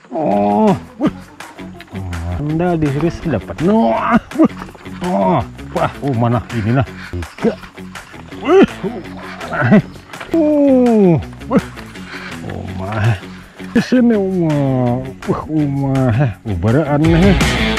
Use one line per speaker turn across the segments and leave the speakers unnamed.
Oh, Anda dihiris dapat. No, mana ini nah. Tiga. Di sini ubaraan nih.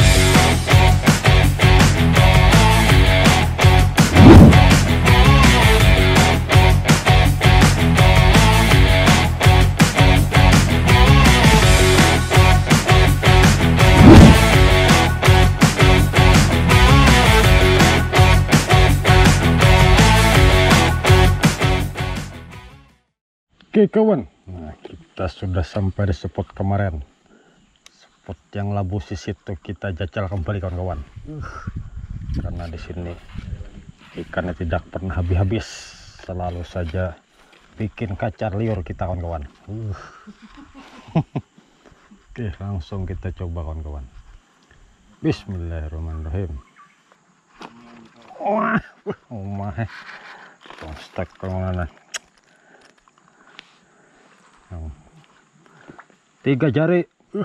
Oke kawan, nah kita sudah sampai di spot kemarin, spot yang labu sisit tuh. Kita jajal kembali kawan-kawan, karena di sini ikannya tidak pernah habis-habis, selalu saja bikin kacar liur kita kawan-kawan. Oke, langsung kita coba kawan-kawan. Bismillahirrahmanirrahim. Wah, stek kawan. 3 jari.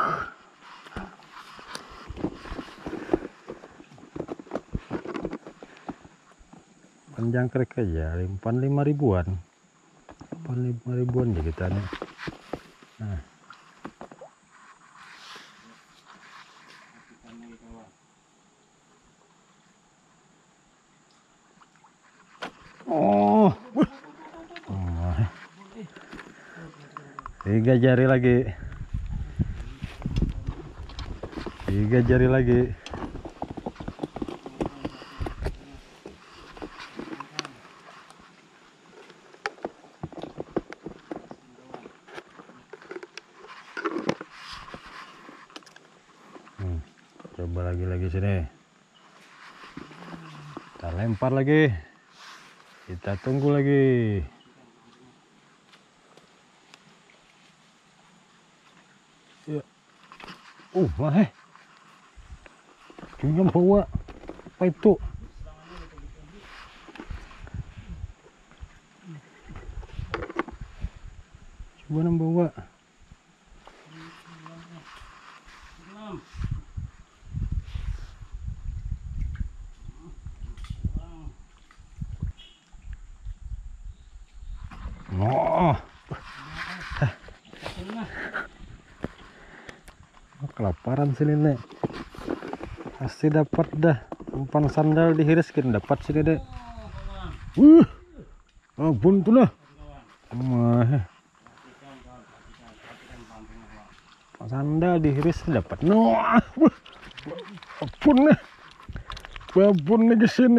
Panjang kerek aja 5 ribuan. 5 ribuan ya kita nih. Nah. Oh. 3 jari lagi. 3 jari lagi. Coba lagi sini. Kita lempar lagi. Kita tunggu lagi. Ya. Jangan bawa apa itu? Coba bawa. Kelaparan sini nek. Pasti dapat dah. Umpan sandal dihiriskan dapat sini dek. Buntu lah. Sandal dihiris dapat. Babon nih ke sini.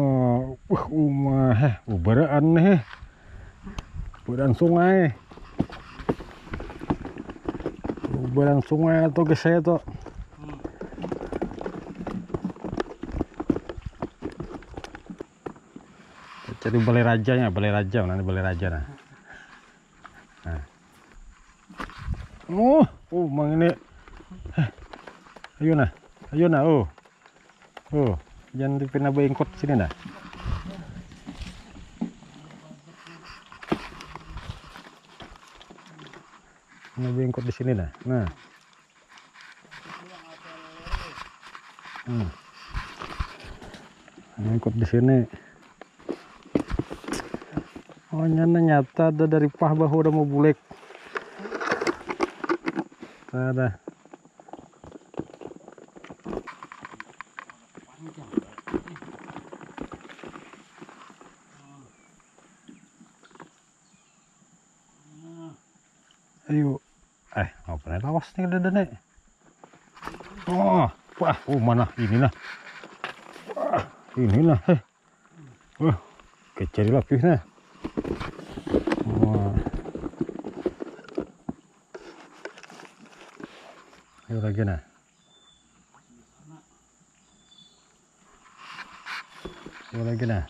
Ubaraan nih. Ubaraan sungai. Ubaraan sungai atau ke saya tuh. Cari balai rajanya, balai raja, mana balai raja nah. Mang ini. Ayo nah, jangan dipindah bengkot sini nah. Pindah bengkot di sini nah. Bengkot di sini. Oh nyata ada dari pah bahu udah mau bulek. Ada. Ayo. Mau pernah lawas nih udah nek. Mana ini nah. Ini nah. Kecari lapis nah. Ayo lagi nah. Ayo lagi nah.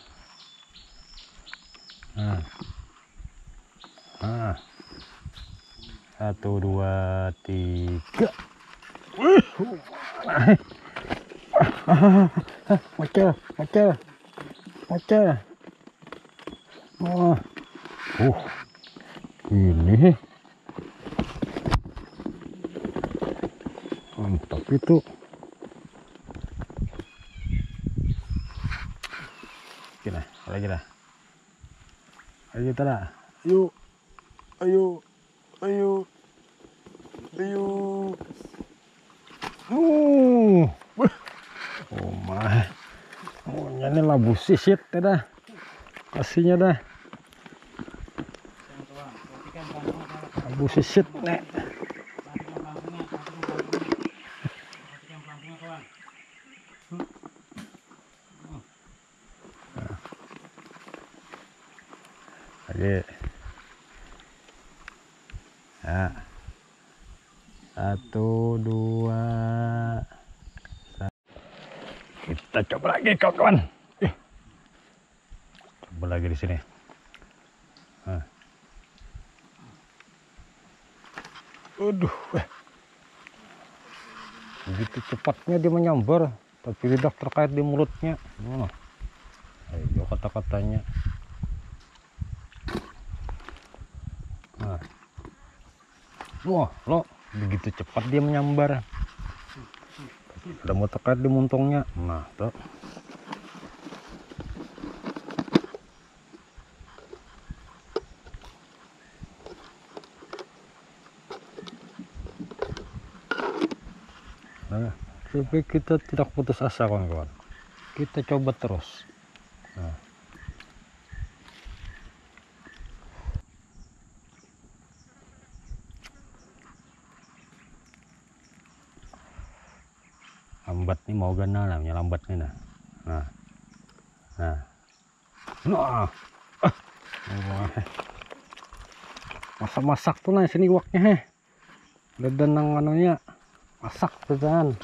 1, 2, 3. Macam. Ini Mantap itu. Gila, lagi dah. Ayo kita dah. Ayo. Ayo. Ayo. Ayo. Oh my. Oh, ini labu sisit dah. Kasihnya dah. Labu sisit nek. Lagi. Ya. 1, 2. Kita coba lagi kawan-kawan. Coba lagi di sini. Aduh, begitu cepatnya dia menyambar, tapi tidak terkait di mulutnya. Ayo kata-katanya. Wah, lo begitu cepat dia menyambar. Ada mau terkait di muntungnya. Nah, tuh. Nah, tapi kita tidak putus asa kawan-kawan. Kita coba terus. Nah. Lambat nih mau gana namanya lambat nih nah. Masak-masak tuh nah sini waknya dan nang anunya masak tuh kan.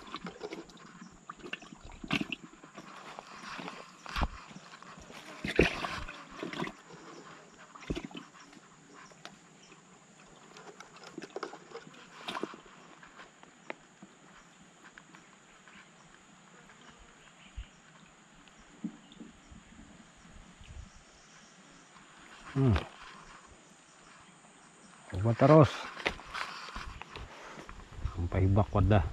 Coba terus sampai bak wadah.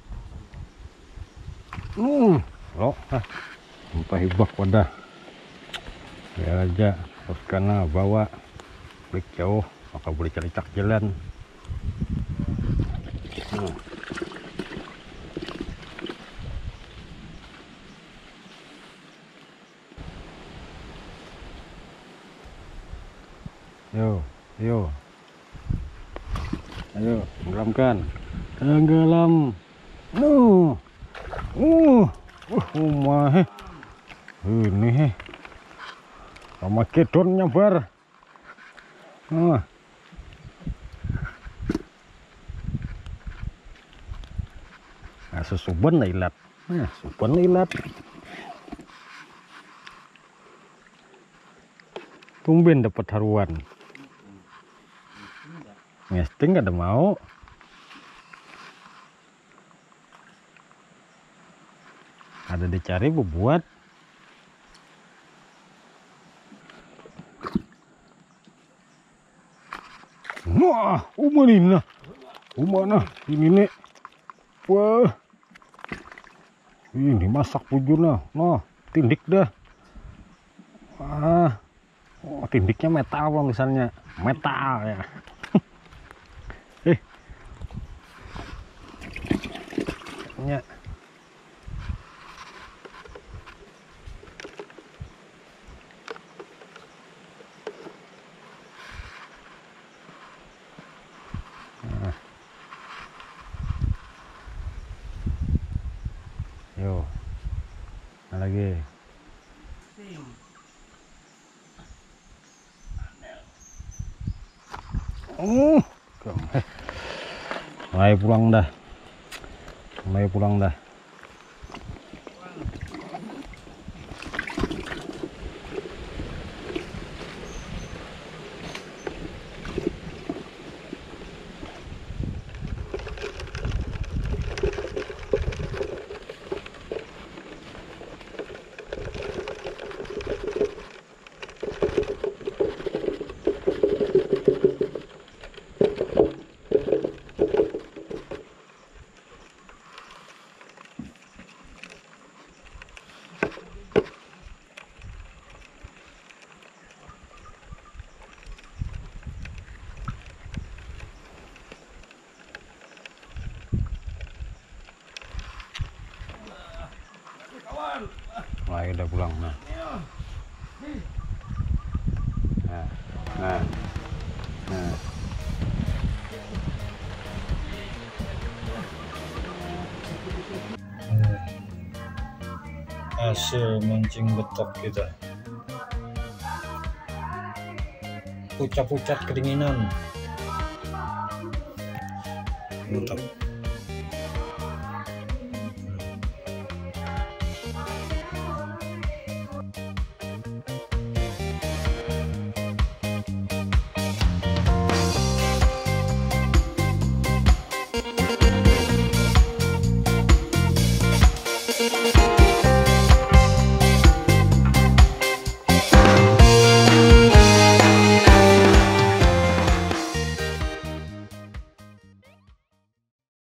Sampai bak wadah. Biar aja terus karena bawa balik jauh maka boleh cari-cak jalan. Yo. Ayo, tenggelamkan. Tenggelam. Ini sama kedon nyabar. Susuban ilat. Susuban ilat. Tumben dapat haruan. Ngesting gak ada mau. Ada dicari buat. Wah, umana ini nih. Wah. Ini masak bujurnya. Nah, tindik dah. Tindiknya metal misalnya. Metal ya. Ya. Yo. Lagi. Mulai pulang dah. Ayo udah pulang. Nah. Nah. Hasil mancing betok kita. Pucat-pucat kedinginan. Mantap.